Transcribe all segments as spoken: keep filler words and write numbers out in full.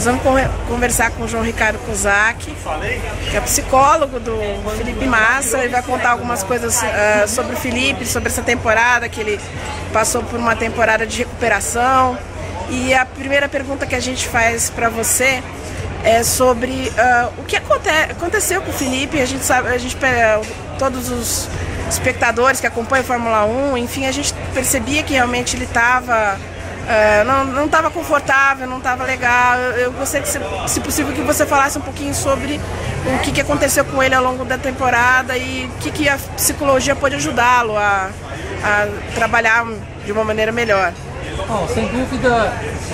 Nós vamos conversar com o João Ricardo Kozak, que é psicólogo do Felipe Massa, e vai contar algumas coisas uh, sobre o Felipe, sobre essa temporada, que ele passou por uma temporada de recuperação. E a primeira pergunta que a gente faz para você é sobre uh, o que aconte aconteceu com o Felipe. A gente sabe, a gente todos os espectadores que acompanham a Fórmula um, enfim, a gente percebia que realmente ele estava uh, não estava confortável, não estava legal. Eu gostaria, que, se possível, que você falasse um pouquinho sobre o que, que aconteceu com ele ao longo da temporada e o que, que a psicologia pode ajudá-lo a, a trabalhar de uma maneira melhor. Bom, sem dúvida,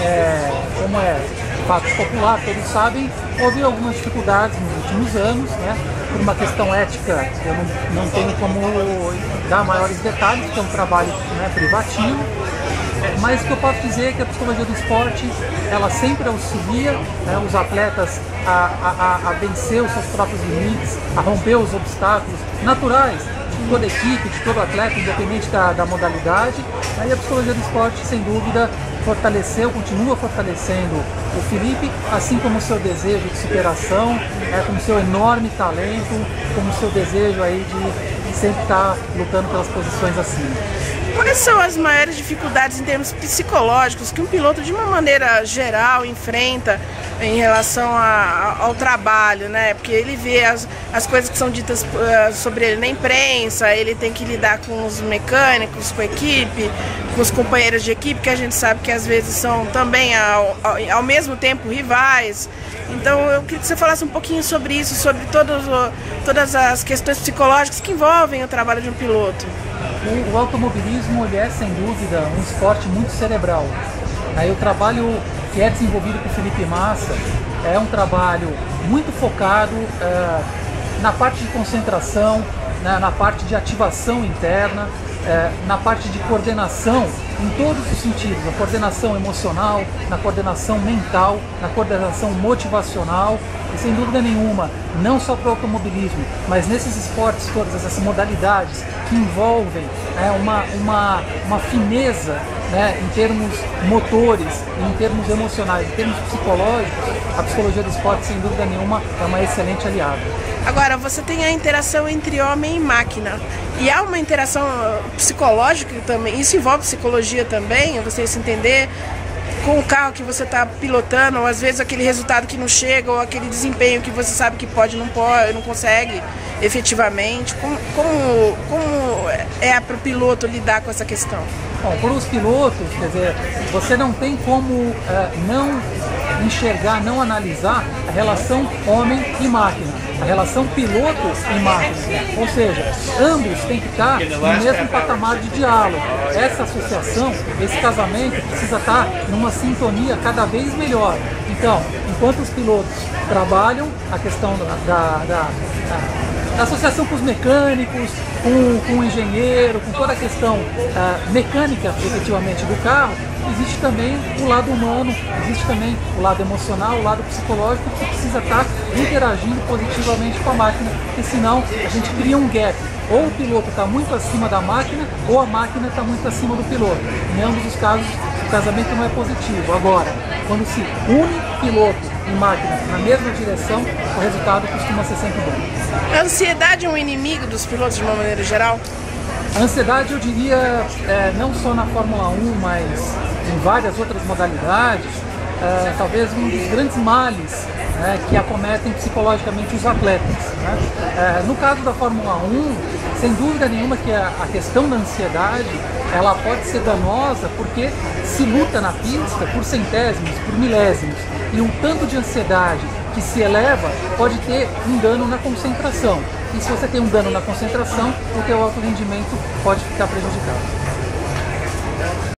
é, como é fato popular, todos sabem, houve algumas dificuldades nos últimos anos, né? Por uma questão ética, eu não, não tenho como dar maiores detalhes, porque é um trabalho, né, privativo, mas o que eu posso dizer é que a psicologia do esporte, ela sempre auxilia, né, os atletas a, a, a vencer os seus próprios limites, a romper os obstáculos naturais de toda equipe, de todo atleta, independente da, da modalidade. Aí a psicologia do esporte, sem dúvida, fortaleceu, continua fortalecendo o Felipe, assim como o seu desejo de superação, é, como o seu enorme talento, como o seu desejo aí de sempre estar lutando pelas posições acima. Quais são as maiores dificuldades em termos psicológicos que um piloto, de uma maneira geral, enfrenta em relação a, ao trabalho, né? Porque ele vê as, as coisas que são ditas uh, sobre ele na imprensa, ele tem que lidar com os mecânicos, com a equipe, com os companheiros de equipe, que a gente sabe que às vezes são também ao, ao, ao mesmo tempo rivais. Então eu queria que você falasse um pouquinho sobre isso, sobre todos, todas as questões psicológicas que envolvem o trabalho de um piloto. O, o automobilismo, ele é, sem dúvida, um esporte muito cerebral. Aí o trabalho que é desenvolvido por Felipe Massa é um trabalho muito focado é, na parte de concentração, né, na parte de ativação interna, é, na parte de coordenação em todos os sentidos, na coordenação emocional, na coordenação mental, na coordenação motivacional, e sem dúvida nenhuma, não só para o automobilismo, mas nesses esportes todas, essas modalidades que envolvem é, uma, uma, uma fineza, né, em termos motores, em termos emocionais, em termos psicológicos, a psicologia do esporte, sem dúvida nenhuma, é uma excelente aliada. Agora, você tem a interação entre homem e máquina, e há uma interação psicológica também, isso envolve psicologia também, você se entender com o carro que você está pilotando, ou às vezes aquele resultado que não chega, ou aquele desempenho que você sabe que pode, não pode, não consegue efetivamente. Como, como, como é para o piloto lidar com essa questão? Bom, para os pilotos, quer dizer, você não tem como uh, não enxergar, não analisar a relação homem e máquina, a relação piloto e máquina. Ou seja, ambos têm que estar no mesmo patamar de diálogo. Essa associação, esse casamento precisa estar numa sintonia cada vez melhor. Então, enquanto os pilotos trabalham a questão da, da, da, da associação com os mecânicos, com, com o engenheiro, com toda a questão uh, mecânica, efetivamente, do carro, existe também o lado humano, existe também o lado emocional, o lado psicológico, que precisa estar interagindo positivamente com a máquina, porque senão a gente cria um gap. Ou o piloto está muito acima da máquina, ou a máquina está muito acima do piloto. Em ambos os casos, o casamento não é positivo. Agora, quando se une piloto e máquina na mesma direção, o resultado costuma ser sempre bom. A ansiedade é um inimigo dos pilotos de uma maneira geral? A ansiedade, eu diria, é, não só na Fórmula um, mas em várias outras modalidades, é, talvez um dos grandes males, né, que acometem psicologicamente os atletas, né? É, no caso da Fórmula um, sem dúvida nenhuma que a, a questão da ansiedade, ela pode ser danosa porque se luta na pista por centésimos, por milésimos, e um tanto de ansiedade que se eleva pode ter um dano na concentração. E se você tem um dano na concentração, o teu alto rendimento pode ficar prejudicado.